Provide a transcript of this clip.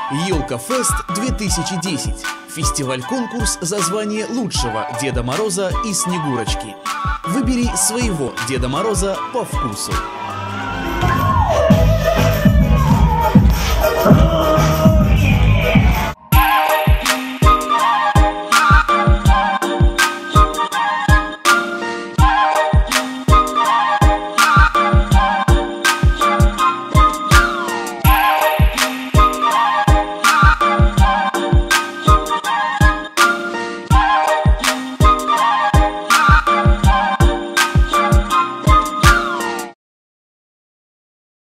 Елка-фест 2010. Фестиваль-конкурс за звание лучшего Деда Мороза и Снегурочки. Выбери своего Деда Мороза по вкусу.